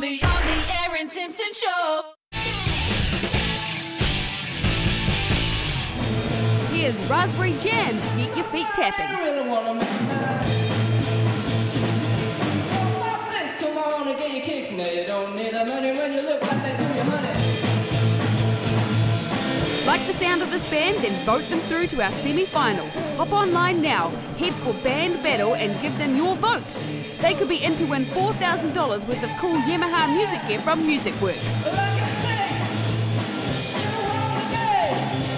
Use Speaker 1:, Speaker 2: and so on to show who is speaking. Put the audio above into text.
Speaker 1: the Erin Simpson Show.
Speaker 2: Here's Raspberry Jam to get your feet tapping.
Speaker 3: Come on and get your kicks. Now you don't need the money when you look like they do your honey.
Speaker 2: Like the sound of this band? Then vote them through to our semi-final. Hop online now, head for Band Battle and give them your vote. They could be in to win $4,000 worth of cool Yamaha music gear from MusicWorks.